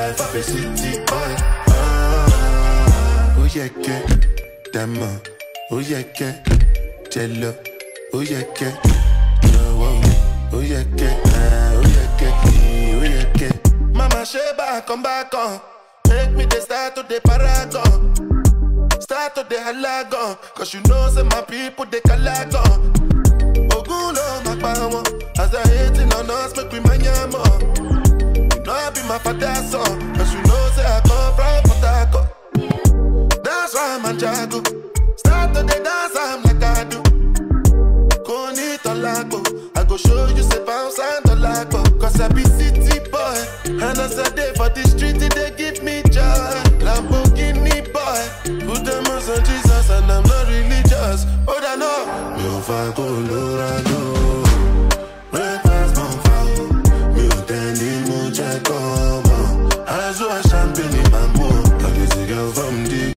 life of a city boy. Oh yeah, get Dama. Oh yeah, get Jello. Oh yeah, get oh yeah, get oh yeah, get oh yeah, get. Mama Sheba, come back on. Make me the start to the paragon. Start to the halagon. Cause you know say my people they calagon. Ogulo makbawo. As I hating on us, make we manyamo. You know I be my father's son. Cause you know say I come from Potako. That's why I'm a jago. Start to the dance, I'm like I do. Koni tolago. I go show you say bounce and tolago. Cause I be city boy. And as I day for the street, they give me joy. Lamborghini boy. Put them on Jesus and I'm not religious. Oh, I know. Me fa go lorado. Breakfast mon fa. Me utendi muche como. Azo a champagne.